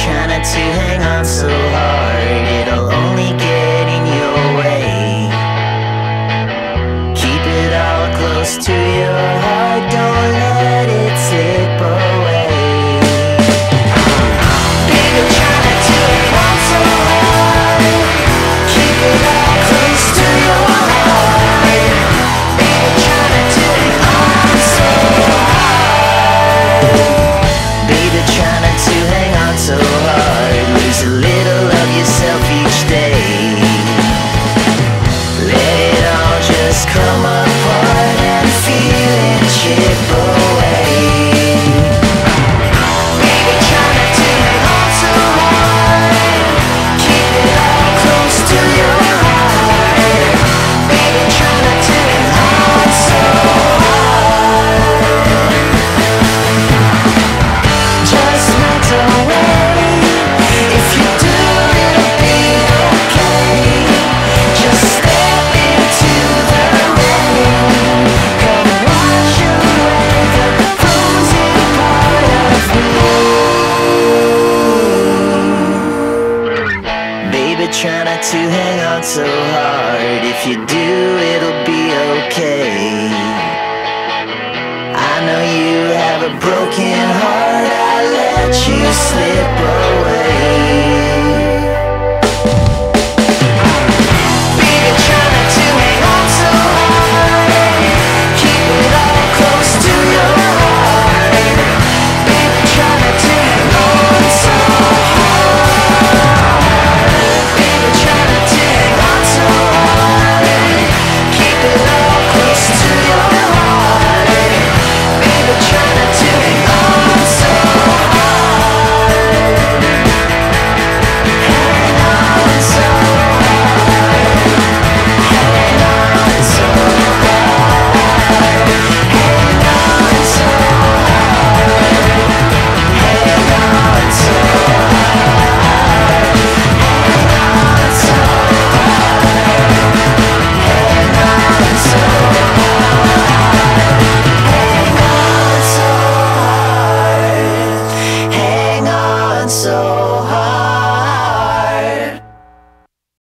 trying not to hang on so hard, it'll only get in your way. Keep it all close to your heart, don't let it slip away. Baby, try not to hang on so hard, keep it all close to your heart. Baby, try not to hang on so hard. Baby, try not to hang on so hard. Lose a little of yourself each day. Let it all just come apart and feel it chip away. Baby, try not to hang on so hard, keep it all close to your heart. Baby, try not to hang on so hard. Just melt away. If you do, it'll be okay. Just step into the rain. Come wash away the frozen part of me. Baby, try not to hang on so hard. If you do, it'll be okay. I know you have a broken heart, I let you slip away.